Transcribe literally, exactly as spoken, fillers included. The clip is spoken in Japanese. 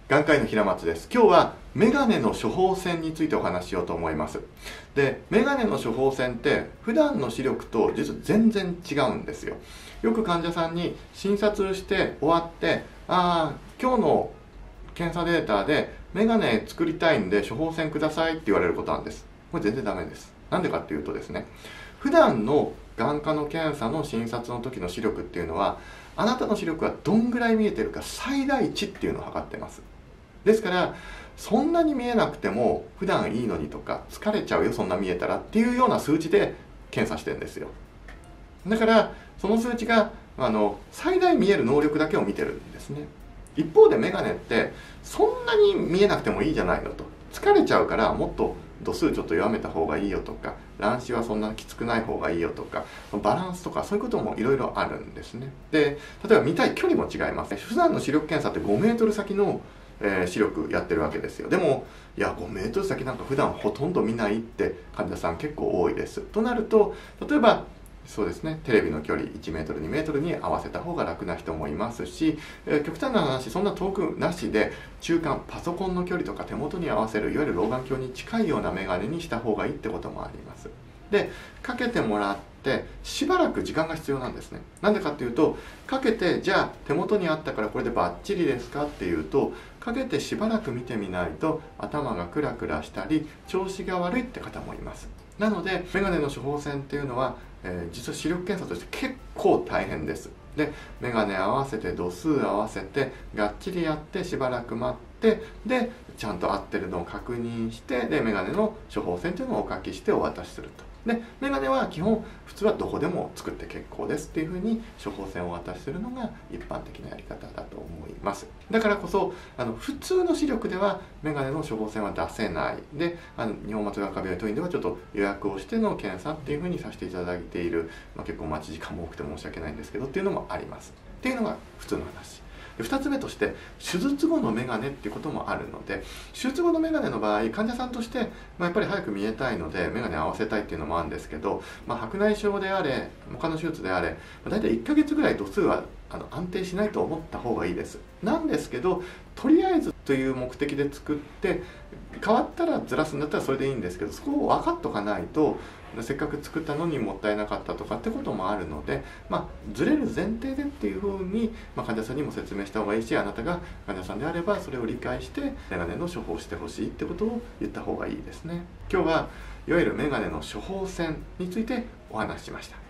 眼科医の平松です。今日はメガネの処方箋についてお話ししようと思います。で、メガネの処方箋って普段の視力と実は全然違うんですよ。よく患者さんに診察して終わって、ああ、今日の検査データでメガネ作りたいんで処方箋くださいって言われることなんです。これ全然ダメです。なんでかっていうとですね、普段の眼科の検査の診察の時の視力っていうのは、あなたの視力がどんぐらい見えてるか最大値っていうのを測ってます。ですからそんなに見えなくても普段いいのにとか、疲れちゃうよそんな見えたらっていうような数値で検査してるんですよ。だからその数値があの最大見える能力だけを見てるんですね。一方でメガネってそんなに見えなくてもいいじゃないのと、疲れちゃうからもっと度数ちょっと弱めた方がいいよとか、乱視はそんなきつくない方がいいよとか、バランスとかそういうこともいろいろあるんですね。で、例えば見たい距離も違います。普段の視力検査ってごメートル先のえー、視力やってるわけですよ。でもいやごメートル先なんか普段ほとんど見ないって患者さん結構多いです。となると、例えばそうですね、テレビの距離いちメートルにメートルに合わせた方が楽な人もいますし、えー、極端な話そんな遠くなしで中間パソコンの距離とか手元に合わせるいわゆる老眼鏡に近いようなメガネにした方がいいってこともあります。で、かけてもらってしばらく時間が必要なんですね。なんでかっていうと、かけてじゃあ手元にあったからこれでバッチリですかっていうと、かけてしばらく見てみないと頭がクラクラしたり調子が悪いって方もいます。なのでメガネの処方箋っていうのは、えー、実は視力検査として結構大変です。で、メガネ合わせて度数合わせてがっちりやってしばらく待って、でちゃんと合ってるのを確認して、でメガネの処方箋というのをお書きしてお渡しすると。で、メガネは基本普通はどこでも作って結構ですっていうふうに処方箋をお渡しするのが一般的なやり方だと思います。だからこそあの普通の視力ではメガネの処方箋は出せないで、あの日本松眼科病院当院ではちょっと予約をしての検査っていうふうにさせていただいている、まあ、結構待ち時間も多くて申し訳ないんですけどっていうのもありますっていうのが普通の話。ふたつめとして手術後のメガネっていうこともあるので、手術後のメガネの場合患者さんとして、まあ、やっぱり早く見えたいのでメガネ合わせたいっていうのもあるんですけど、まあ、白内障であれ他の手術であれ、まあ、大体いっかげつぐらい度数はあの安定しないと思った方がいいです。なんですけど、とりあえずという目的で作って変わったらずらすんだったらそれでいいんですけど、そこを分かっとかないとせっかく作ったのにもったいなかったとかってこともあるので、まあ、ずれる前提でっていうふうに、まあ、患者さんにも説明した方がいいし、あなたが患者さんであればそれを理解してメガネの処方してほしいってことを言った方がいいですね。今日はいわゆるメガネの処方箋についてお話ししました。